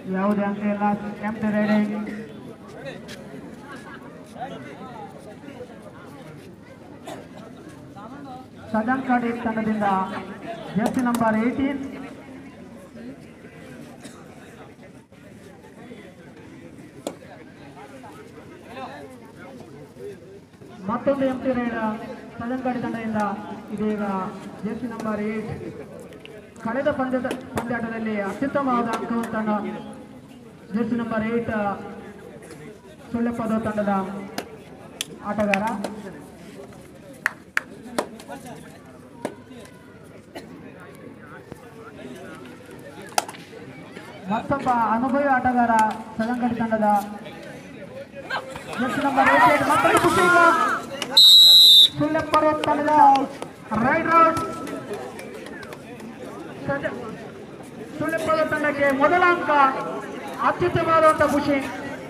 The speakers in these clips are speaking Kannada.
ಯಾವುದೇ ಅಂಕ ಇಲ್ಲ. ಎಂಟಿ ರೈಡಿಂಗ್. ಸಜಂಕಾಡಿ ತಂಡದಿಂದ ಜರ್ಸಿ ನಂಬರ್ 18 ಮತ್ತೊಂದು ಎಂಟಿ ರೈಡರ್ ಸಜಂಕಾಡಿ ತಂಡದಿಂದ ಇದೀಗ ಜರ್ಸಿ ನಂಬರ್ 8 ಕಳೆದ ಪಂದ್ಯಾಟದಲ್ಲಿ ಅತ್ಯುತ್ತಮವಾದ ಅಂಕವನ್ನು ತಂಡ ಜರ್ಸಿ ನಂಬರ್ 8 ಸುಳ್ಳೆಪದ ತಂಡದ ಆಟಗಾರ. ಮತ್ತೊಬ್ಬ ಅನುಭವಿ ಆಟಗಾರ ಸಜಂಕಾಡಿ ತಂಡದ ಜರ್ಸಿ ನಂಬರ್ 8 ಮತ್ತೊಂದು ಪುಷಿಂಗ್ ಸುಳ್ಳೆಪದ ತಂಡದ ರೈಡರ್ ಸುಳ್ಳೆಪದ ತಂಡಕ್ಕೆ ಮೊದಲ ಅಂಕ. ಅತ್ಯುತ್ತಮವಾದಂಥ ಪುಷಿಂಗ್.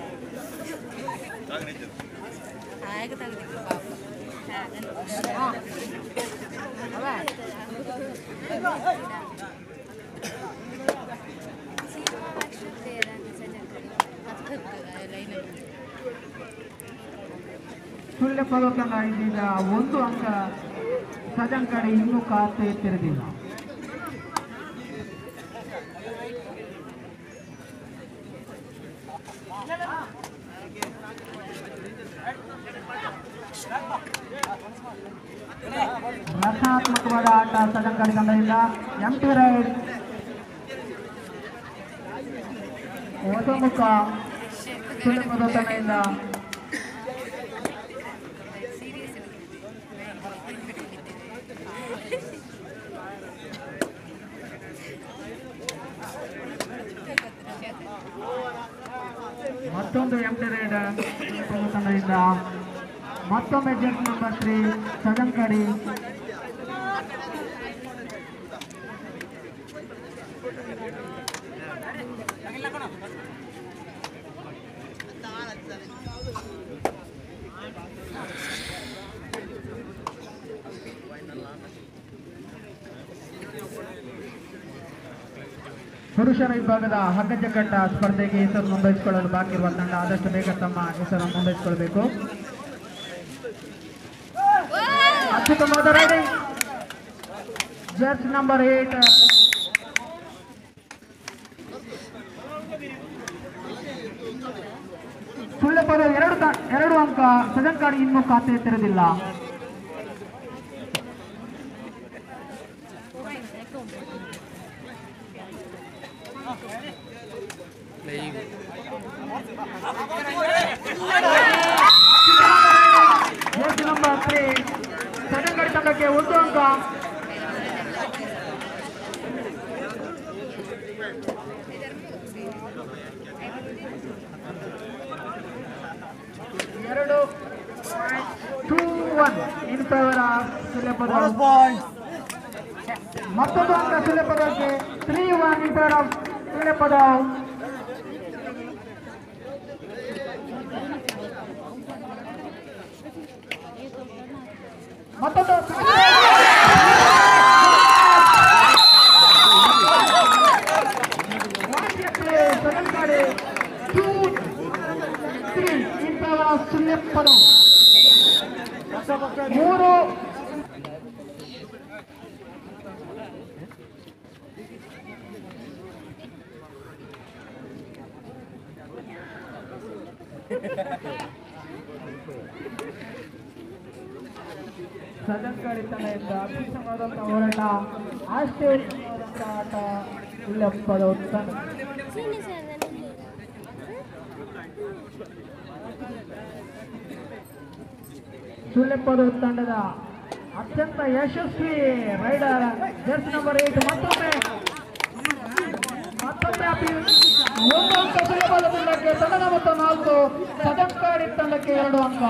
ಸುಳ್ಳೆಪದ ತಂಡ ಇದೀಗ 1 ಅಂಕ. ಸಜಂಕಾಡಿ ಇನ್ನೂ ಖಾತೆ ತೆರೆದಿಲ್ಲ. ರಚನಾತ್ಮಕವಾದ ಆಟ ಸಜಂಕಾಡಿ ತಂಡದಿಂದ. ಎಂಟಿ ರೈಡ್ ಹೊಸಮುಖ ಸುಳ್ಳೆಪದ ತಂಡದಿಂದ ಮತ್ತೊಂದು ಎಂಟಿ ರೈಡ್ ತಂಡದಿಂದ ಮತ್ತೊಮ್ಮೆ ಜರ್ಸಿ ನಂಬರ್ 3 ಸಜಂಕಾಡಿ. ಪುರುಷರ ವಿಭಾಗದ ಹಗ್ಗಜಗ್ಗಾಟ ಸ್ಪರ್ಧೆಗೆ ಹೆಸರು ನೋಂದಾಯಿಸಿಕೊಳ್ಳಲು ಬಾಕಿ ಇರುವ ತಂಡ ಆದಷ್ಟು ಬೇಗ ತಮ್ಮ ಹೆಸರನ್ನು ನೋಂದಾಯಿಸಿಕೊಳ್ಳಬೇಕು. ಅತ್ಯುತ್ತಮವಾದ ರೈಡಿಂಗ್ ಜರ್ಸಿ ನಂಬರ್ 8 ಸುಳ್ಳೆಪದ 2 ಅಂಕ. ಸಜಂಕಾಡಿ ಇನ್ನೂ ಖಾತೆ ತೆರೆದಿಲ್ಲ. ಜರ್ಸಿ ನಂಬರ್ 3 ಸಜಂಕಾಡಿ ತಂಡಕ್ಕೆ 1 ಅಂಕ. In favour of Sullepada. ಮತ್ತೊಂದು ಅಂಕ ಸುಳ್ಳೆಪದಕ್ಕೆ 3-1 ಇನ್ ಫೇವರ್ ಆಫ್ ಸುಳ್ಳೆಪದ. ಮತ್ತೊಂದು ಸಜಂಕಾಡಿ 2-3 ಇನ್ ಫೇವರ್ ಆಫ್ ಸುಳ್ಳೆಪದ. 3 ಸಜಂಕಾಡಿ ತಂಡದಿಂದ ಅತ್ಯುತ್ತಮವಾದಂಥ ಹೋರಾಟ. ಆಶ್ಚರ್ಯವಾದಂಥ ಆಟ ಸುಳ್ಳೆಪದ ತಂಡ. ಸುಳ್ಳೆಪದ ತಂಡದ ಅತ್ಯಂತ ಯಶಸ್ವಿ ರೈಡರ್ ಜರ್ಸಿ ನಂಬರ್ 8 ಮತ್ತೊಮ್ಮೆ 1 ಅಂಕ ಸುಳ್ಳೆಪದ ತಂಡಕ್ಕೆ. ತಂಡದ ಮೊತ್ತ 4. ಸಜಂಕಾಡಿ ತಂಡಕ್ಕೆ 2 ಅಂಕ.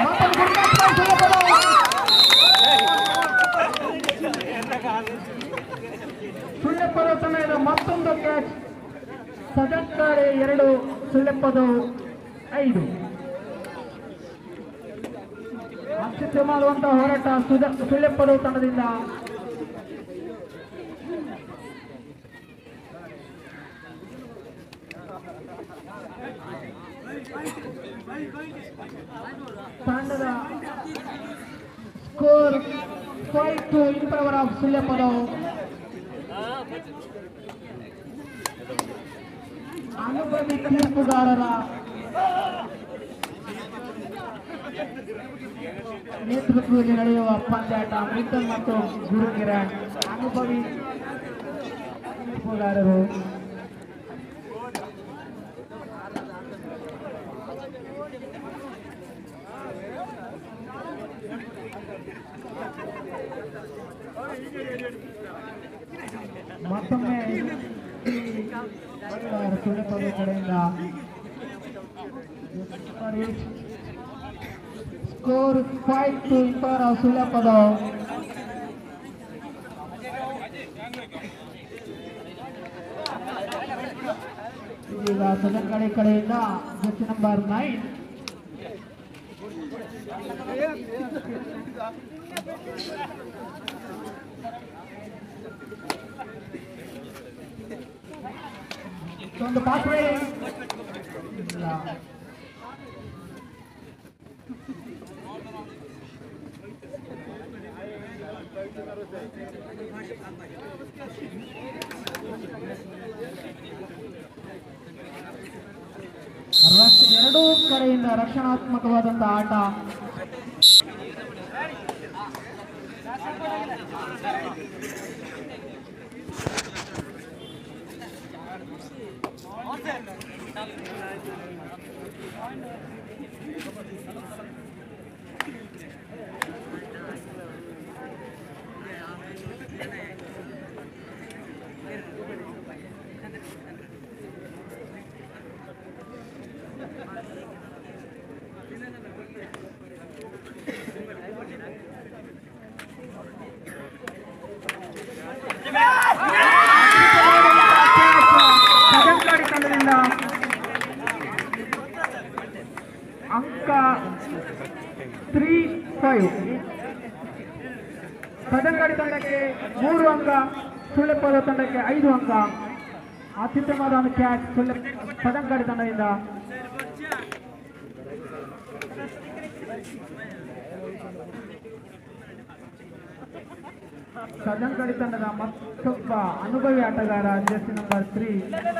ಸುಳ್ಳೆಪದ ತಂಡದ ಮತ್ತೊಂದು ಕ್ಯಾಚ್. ಸಜಂಕಾಡಿ 2 ಸುಳ್ಳೆಪದ 5. ಅತ್ಯುತ್ತಮವಾದಂತಹ ಹೋರಾಟ ಸುಳ್ಳೆಪದ ತಂಡದಿಂದ. Score 5-2 in favor of Sulyapadav. ಅನುಭವಿ ತೀರ್ಪುಗಾರರ ನೇತೃತ್ವದಲ್ಲಿ ನಡೆಯುವ ಪಂದ್ಯಾಟ ಮಿಥುನ್ ಮತ್ತು ಗುರುಕಿರಣ್. ಅನುಭವಿ ತೀರ್ಪುಗಾರರು ಮತ್ತೊಮ್ಮೆ ಸುಳ್ಯಪದ ಕಡೆಯಿಂದ score 5-2 in favor of Sulyapadav. ಈಗ ಸದನಗಡೆ ಕಡೆಯಿಂದ ಜರ್ಸಿ ನಂಬರ್ 9 ಒಂದು ಪಾಸ್ ಎರಡೂ ಕಡೆಯಿಂದ ರಕ್ಷಣಾತ್ಮಕವಾದಂತಹ ಆಟ. ಅಂಕ 3-5. ಸದನಗಡಿ ತಂಡಕ್ಕೆ 3 ಅಂಕ, ಸುಳ್ಯಪದ ತಂಡಕ್ಕೆ 5 ಅಂಕ. ಅತ್ಯುತ್ತಮವಾದ ಒಂದು ಕ್ಯಾಚ್ ಸದನಗಡಿ ತಂಡದಿಂದ. ಸದನಗಡಿ ತಂಡದ ಮತ್ತೊಬ್ಬ ಅನುಭವಿ ಆಟಗಾರ ಜರ್ಸಿ ನಂಬರ್ 3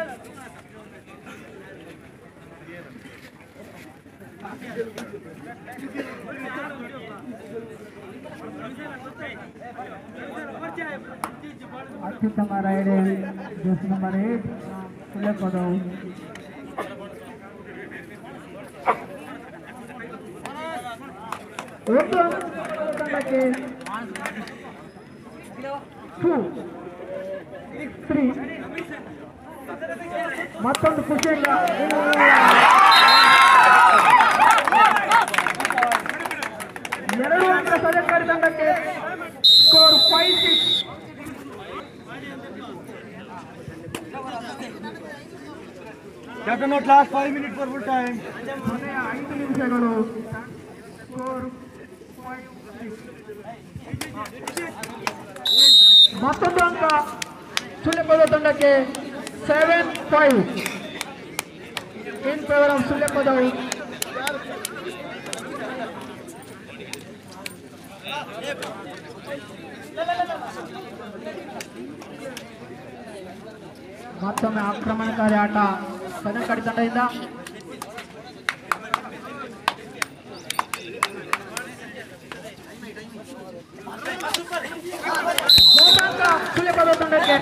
ಅತ್ಯುತ್ತಮ ರೈಡರ್ ಜರ್ಸಿ ನಂಬರ್ 8 ಸುಳ್ಯಪದವ್. ಒಂದು ತಂಡಕ್ಕೆ 2-3. ಮತ್ತೊಂದು ಖುಷಿಯಿಂದ 2 ಅಂಕ ಸದನಗಡಿ ತಂಡಕ್ಕೆ. Score 5-6. Captain, not last 5 minutes for full time. ಕೊನೆಯ 5 ನಿಮಿಷಗಳು. ಸ್ಕೋರ್ 5-6. ಮತ್ತೊಂದು ಅಂಕ ಸುಳ್ಯಪದ ತಂಡಕ್ಕೆ 7-5 ಇನ್ ಫೇವರ್ ಆಫ್ ಸುಳ್ಯಪದವ್. ಮತ್ತೊಮ್ಮೆ ಆಕ್ರಮಣಕಾರಿ ಆಟ ಸದನಗಡಿ ತಂಡದಿಂದ. ಸುಳ್ಯಪದ ತಂಡಕ್ಕೆ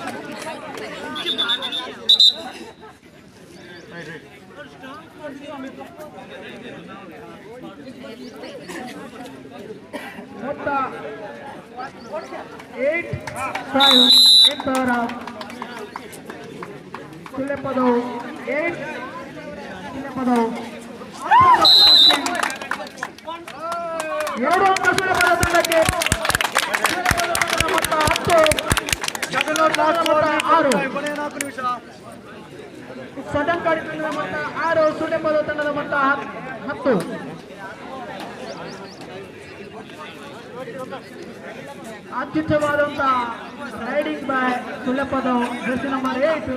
ಮೊತ್ತ 8-5 in favor of ಸುಳ್ಯಪದವ್. 8 ಸುಳ್ಯಪದವ್. 2 ಅಂಕ ಸುಳ್ಯಪದ ತಂಡಕ್ಕೆ. ಮೊತ್ತ 10. ಸದನಗಡಿ ತಂಡದ ಮೊತ್ತ 6, ಸುಳ್ಯಪದ ತಂಡದ ಮೊತ್ತ 10. ಅತ್ಯುತ್ತಮವಾದಂತಹ ರೈಡಿಂಗ್ ಬೈ ಸುಳ್ಯಪದವ್ ಜರ್ಸಿ ನಂಬರ್ 8.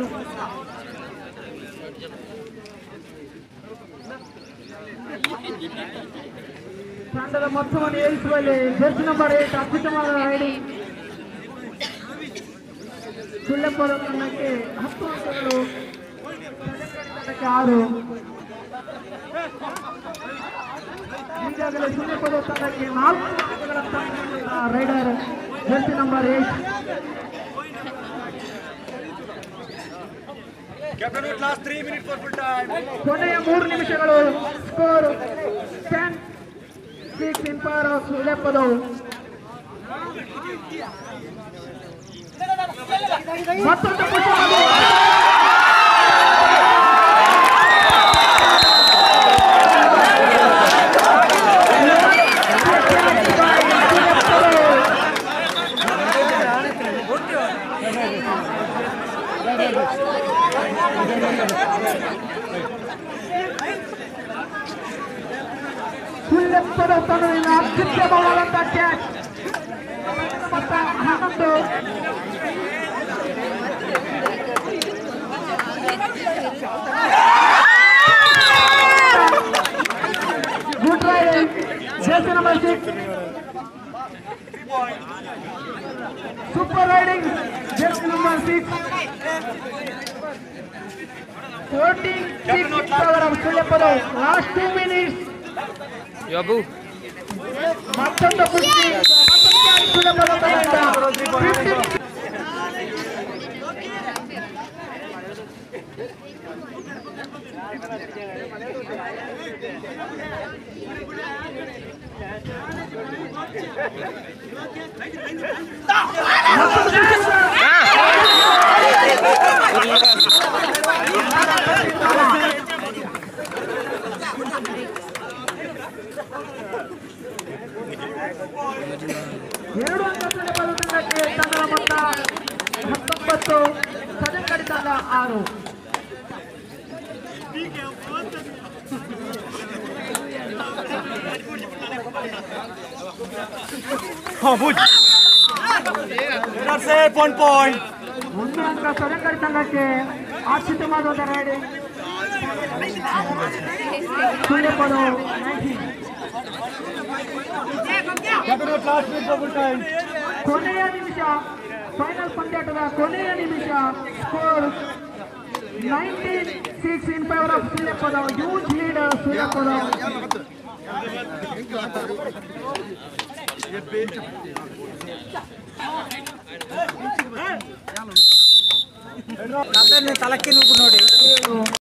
ತಂಡದ ಮೊತ್ತವನ್ನು ಏರಿಸುವಲ್ಲಿ ಜರ್ಸಿ ನಂಬರ್ 8 ಅತ್ಯುತ್ತಮವಾದ ರೈಡಿಂಗ್. ಸುಳ್ಳೆಪ್ಪದ ತಂಡಕ್ಕೆ 10 ಅಂಕಗಳು, ತಂಡಕ್ಕೆ 6. ಈಗಾಗಲೇ ಸುಳ್ಳೆಪ್ಪದ ತಂಡಕ್ಕೆ 4 ಅಂಕಗಳ raider jersey number 8. Last 3 minutes for full time. ಕೊನೆಯ 3 ನಿಮಿಷಗಳು. ಸ್ಕೋರ್ 10-6 ಇನ್ ಫೇವರ್ ಆಫ್ ಸುಳ್ಳೆಪ್ಪದವು. ಮತ್ತೊಂದು ಸುಳ್ಳೆಪ್ಪದ ತಂಡದಿಂದ ಅತ್ಯುತ್ತಮವಾದಂತಹ ಕ್ಯಾಚ್. ಮೊತ್ತ 11. Good raiding jersey number 6. Super raiding jersey number 6. 14-6 favour of Sulleppada. Last 2 minutes. ಮತ್ತೊಂದು ಕುಸ್ತಿ, ಸುಳ್ಳೆಪ್ಪದ ತಂಡದಿಂದ 15. ಎರಡು ಅಂಕ ಸುಳ್ಳೆಪ್ಪದ ತಂಡಕ್ಕೆ. ತಂಡದ ಮೊತ್ತ 19, ಸದಕಡಿ ತಂಡ 6. That's it, 1 point. 1 ಅಂಕ ಸದಕಡಿ ತಂಡಕ್ಕೆ. ಅತ್ಯುತ್ತಮವಾದ raiding Sulleppada 19. Last minute for full time. ಕೊನೆಯ ನಿಮಿಷ, ಫೈನಲ್ ಪಂದ್ಯಾಟದ ಕೊನೆಯ ನಿಮಿಷ. Score 19-6 in favour of Sulleppada. Huge lead Sulleppada. ತಲಕ್ಕೆ ನುಗ್ಗು ನೋಡಿ.